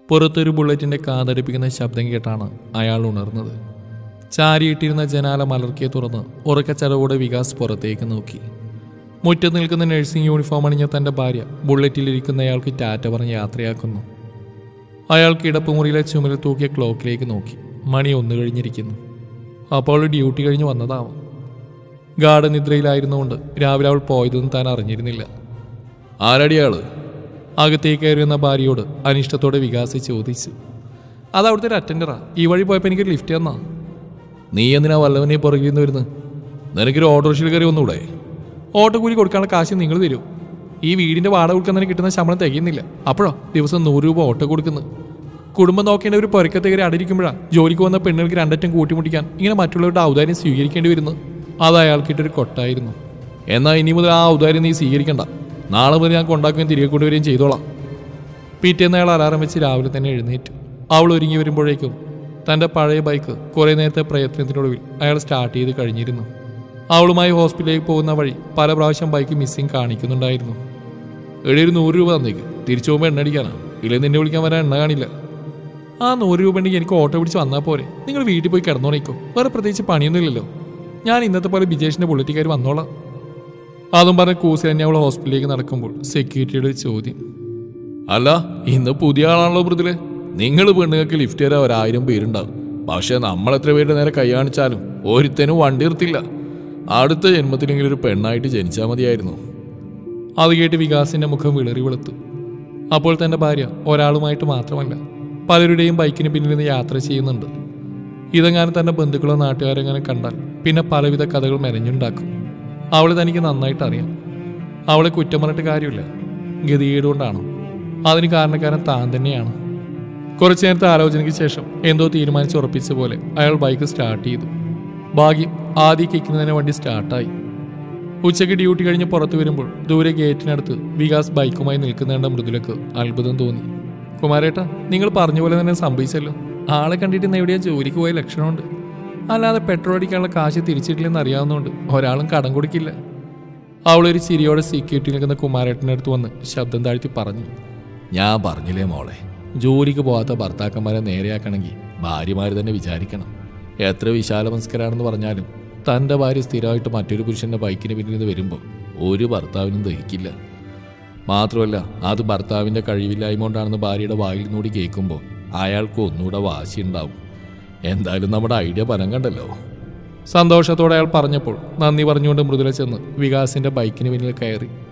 പുറത്തൊരു ബുള്ളറ്റിന്റെ കാതടിപ്പിക്കുന്ന ശബ്ദം കേട്ടാണ് അയാൾ ഉണർന്നത്. ചാരിയിട്ടിരുന്ന ജനാല മലർക്കെ തുറന്ന് ഉറക്കച്ചടവോടെ വികാസ് പുറത്തേക്ക് നോക്കി. മുറ്റത്ത് നിൽക്കുന്ന നഴ്സിംഗ് യൂണിഫോം അണിഞ്ഞ തൻ്റെ ഭാര്യ ബുള്ളറ്റിലിരിക്കുന്നയാൾക്ക് ടാറ്റ പറഞ്ഞ് യാത്രയാക്കുന്നു. അയാൾ കിടപ്പുമുറിയിലെ ചുമരിൽ തൂക്കിയ ക്ലോക്കിലേക്ക് നോക്കി. മണി 1 കഴിഞ്ഞിരിക്കുന്നു. അപ്പോൾ ഡ്യൂട്ടി കഴിഞ്ഞ് വന്നതാവും. ഗാഠനിദ്രയിലായിരുന്നുകൊണ്ട് രാവിലെ അവൾ പോയതൊന്നും താൻ അറിഞ്ഞിരുന്നില്ല. ആരടിയാള്? അകത്തേക്ക് കയറിയുന്ന ഭാര്യയോട് അനിഷ്ടത്തോടെ വികാസ് ചോദിച്ചു. അത് അവിടുത്തെ ഒരു അറ്റൻഡറാ. ഈ വഴി പോയപ്പോൾ എനിക്കൊരു ലിഫ്റ്റ് തന്നാ. നീ എന്തിനാ വല്ലവനെ പുറകിൽ നിന്ന് വരുന്നത്? നിനക്കൊരു ഓട്ടോറിക്ഷയിൽ കയറി വന്നൂടെ? ഓട്ടോ കൂലി കൊടുക്കാനുള്ള കാശ് നിങ്ങൾ തരൂ. ഈ വീടിൻ്റെ വാടക കൊടുക്കുന്നതിന് കിട്ടുന്ന ശമ്പളം തികയുന്നില്ല. അപ്പോഴോ ദിവസം 100 രൂപ ഓട്ടോ കൊടുക്കുന്നത്. കുടുംബം നോക്കേണ്ട ഒരു പൊരക്കത്തെ കയറി അടിയിരിക്കുമ്പോഴാണ് ജോലിക്ക് വന്ന പെണ്ണുങ്ങൾക്ക് 2 അറ്റം കൂട്ടിമുട്ടിക്കാൻ ഇങ്ങനെ മറ്റുള്ളവരുടെ ഔദാര്യം സ്വീകരിക്കേണ്ടി വരുന്നത്. അത് അയാൾക്കിട്ടൊരു കൊട്ടായിരുന്നു. എന്നാൽ ഇനി മുതൽ ആ ഔദാര്യം നീ സ്വീകരിക്കണ്ട. നാളെ മുതൽ ഞാൻ കൊണ്ടാക്കുകയും തിരികെ കൊണ്ടുവരികയും ചെയ്തോളാം. പിറ്റേന്ന് അയാൾ അലാറം വെച്ച് രാവിലെ തന്നെ എഴുന്നേറ്റു. അവൾ ഒരുങ്ങി വരുമ്പോഴേക്കും തൻ്റെ പഴയ ബൈക്ക് കുറേ നേരത്തെ പ്രയത്നത്തിനൊടുവിൽ അയാൾ സ്റ്റാർട്ട് ചെയ്ത് കഴിഞ്ഞിരുന്നു. അവളുമായി ഹോസ്പിറ്റലിലേക്ക് പോകുന്ന വഴി പല പ്രാവശ്യം ബൈക്ക് മിസ്സിങ് കാണിക്കുന്നുണ്ടായിരുന്നു. ഒരു 100 രൂപ തന്നേക്ക്. തിരിച്ചു പോകുമ്പോൾ എണ്ണ അടിക്കാനാണ്. ഇല്ലേ നിന്നെ വിളിക്കാൻ വരാൻ എണ്ണ കാണില്ല. ആ 100 രൂപ ഉണ്ടെങ്കിൽ എനിക്ക് ഓട്ടോ പിടിച്ച് വന്നാൽ പോരെ. നിങ്ങൾ വീട്ടിൽ പോയി കിടന്നോണിക്കോ. വേറെ പ്രത്യേകിച്ച് പണിയൊന്നുമില്ലല്ലോ. ഞാൻ ഇന്നത്തെ പോലെ ബിജേഷിൻ്റെ ബുള്ളറ്റിക്കാർ വന്നോളാം. അതും പറഞ്ഞ് കൂസി തന്നെ അവൾ ഹോസ്പിറ്റലിലേക്ക് നടക്കുമ്പോൾ സെക്യൂരിറ്റിയുടെ ഒരു ചോദ്യം. അല്ല, ഇന്ന് പുതിയ ആളാണല്ലോ മൃദുലെ. നിങ്ങൾ പെണ്ണുങ്ങൾക്ക് ലിഫ്റ്റ് തരാൻ 1000 പേരുണ്ടാവും. പക്ഷെ നമ്മൾ എത്ര പേരുടെ നേരെ കൈ കാണിച്ചാലും ഒരുത്തനും വണ്ടി നിർത്തില്ല. അടുത്ത ജന്മത്തിലെങ്കിലും ഒരു പെണ്ണായിട്ട് ജനിച്ചാൽ മതിയായിരുന്നു. അത് കേട്ട് വികാസിന്റെ മുഖം വിളറി വെളുത്തു. അപ്പോൾ തൻ്റെ ഭാര്യ ഒരാളുമായിട്ട് മാത്രമല്ല പലരുടെയും ബൈക്കിന് പിന്നിൽ നിന്ന് യാത്ര ചെയ്യുന്നുണ്ട്. ഇതെങ്ങാനും തൻ്റെ ബന്ധുക്കളോ നാട്ടുകാരെങ്ങനെ കണ്ടാൽ പിന്നെ പലവിധ കഥകൾ മെനഞ്ഞുണ്ടാക്കും. അവളെ തനിക്ക് നന്നായിട്ട് അറിയാം. അവളെ കുറ്റം പറഞ്ഞിട്ട് കാര്യമില്ല. ഗതികേടുകൊണ്ടാണോ? അതിന് കാരണക്കാരൻ താൻ തന്നെയാണ്. കുറച്ചു നേരത്തെ ആലോചനയ്ക്ക് ശേഷം എന്തോ തീരുമാനിച്ചുറപ്പിച്ച പോലെ അയാൾ ബൈക്ക് സ്റ്റാർട്ട് ചെയ്തു. ഭാഗ്യം ആദ്യം കിക്കുന്നതിന് വണ്ടി സ്റ്റാർട്ടായി. ഉച്ചയ്ക്ക് ഡ്യൂട്ടി കഴിഞ്ഞ് പുറത്തു വരുമ്പോൾ ദൂരെ ഗേറ്റിനടുത്ത് വികാസ് ബൈക്കുമായി നിൽക്കുന്നതിൻ്റെ മൃദുലക്ക് അത്ഭുതം തോന്നി. കുമാരേട്ടാ, നിങ്ങൾ പറഞ്ഞ പോലെ തന്നെ സംഭവിച്ചല്ലോ. ആളെ കണ്ടിട്ട് ഇന്ന് എവിടെയാ ജോലിക്ക് പോയ ലക്ഷണമുണ്ട്. അല്ലാതെ പെട്രോൾ അടിക്കാനുള്ള കാശ് തിരിച്ചിട്ടില്ലെന്ന് അറിയാവുന്നതുകൊണ്ട് ഒരാളും കടം കൊടുക്കില്ല. അവളൊരു ചിരിയോടെ സെക്യൂരിറ്റി നിൽക്കുന്ന കുമാരേട്ടൻ്റെ അടുത്ത് വന്ന് ശബ്ദം താഴ്ത്തി പറഞ്ഞു. ഞാൻ പറഞ്ഞില്ലേ മോളെ, ജോലിക്ക് പോകാത്ത ഭർത്താക്കന്മാരെ നേരെയാക്കണമെങ്കിൽ ഭാര്യമാർ തന്നെ വിചാരിക്കണം. എത്ര വിശാലമനസ്കരാണെന്ന് പറഞ്ഞാലും തൻ്റെ ഭാര്യ സ്ഥിരമായിട്ട് മറ്റൊരു പുരുഷൻ്റെ ബൈക്കിന് പിന്നിൽ നിന്ന് വരുമ്പോൾ ഒരു ഭർത്താവിനും ദഹിക്കില്ല. മാത്രമല്ല അത് ഭർത്താവിൻ്റെ കഴിവില്ലായ്മ കൊണ്ടാണെന്ന് ഭാര്യയുടെ വായിൽ നിന്നൂടി കേൾക്കുമ്പോൾ അയാൾക്ക് ഒന്നുകൂടെ വാശിയുണ്ടാവും. എന്തായാലും നമ്മുടെ ഐഡിയ ഫലം കണ്ടല്ലോ. സന്തോഷത്തോടെ അയാൾ പറഞ്ഞപ്പോൾ നന്ദി പറഞ്ഞുകൊണ്ട് മൃദുല ചെന്ന് വികാസിൻ്റെ ബൈക്കിന് പിന്നിൽ കയറി.